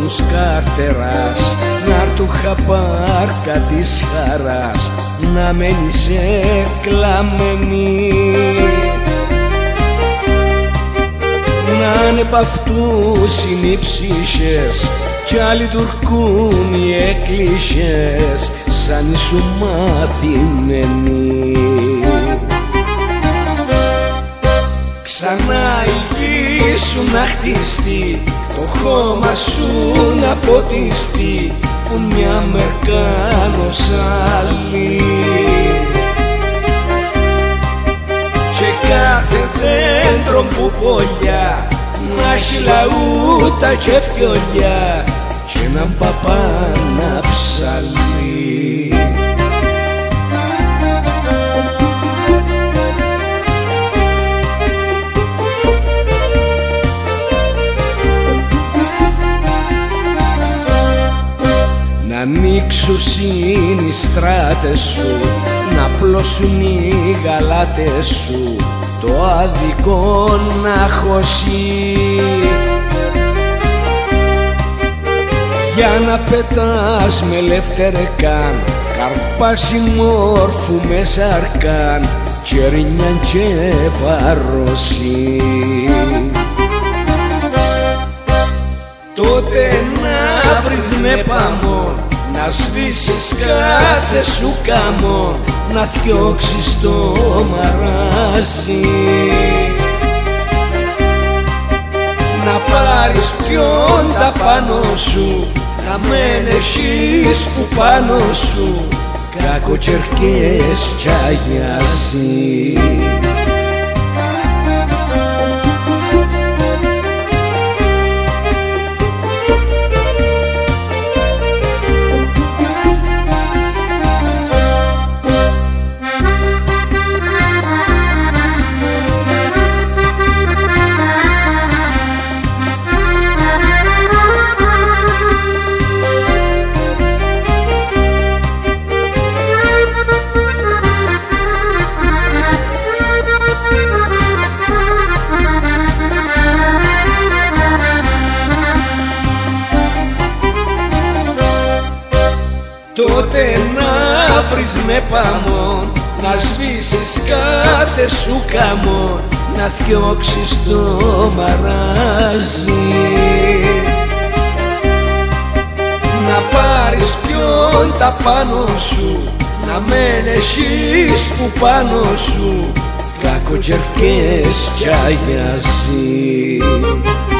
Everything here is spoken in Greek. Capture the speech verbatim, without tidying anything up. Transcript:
τους καρτεράς, να'ρτου χαπάρκα της χαράς, να μένεις εκλαμμένη. Να'ναι π' αυτούς είναι οι ψυχές κι άλλοι τουρκούν οι εκκλησίες, σαν ήσου μαθημένοι. Ξανά η γη σου να χτιστεί, το χώμα σου να ποτιστεί, που μια μερκάνος άλλη. Και κάθε δέντρο που πολιά να έχει λαούτα και φκιολιά και έναν παπάνα ψαλί. Να ανοίξουν οι στράτες σου, να πλώσουν οι γαλάτες σου, το άδικο να χωσεί. Για να πετάς με λευτερεκάν, καρπάσι μόρφου με σαρκάν, τσερινιάν και παροσί. Τότε να βρεις νεπαμό, να σβήσεις κάθε σου καμό, να θιώξεις το μαράζι. Να πάρεις ποιον τα πάνω σου, να μεν έχεις που πάνω σου κακοτσερκές κι αγιάζει. Τότε να βρεις νεπαμό, να σβήσεις κάθε σου καμό, να θιώξεις το μαράζι. Να πάρεις ποιον τα πάνω σου, να μεν έχεις που πάνω σου κακοτσερκές κι αγιάζει.